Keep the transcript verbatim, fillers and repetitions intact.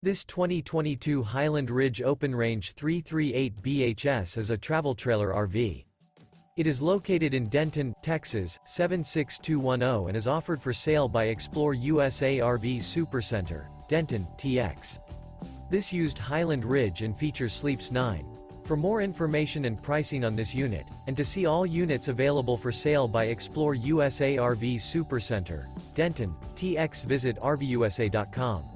This twenty twenty-two Highland Ridge Open Range three thirty-eight B H S is a travel trailer R V. It is located in Denton, Texas, seven six two one zero and is offered for sale by ExploreUSA R V Supercenter, Denton, T X. This used Highland Ridge and features sleeps nine. For more information and pricing on this unit, and to see all units available for sale by ExploreUSA R V Supercenter, Denton, T X, visit R V U S A dot com.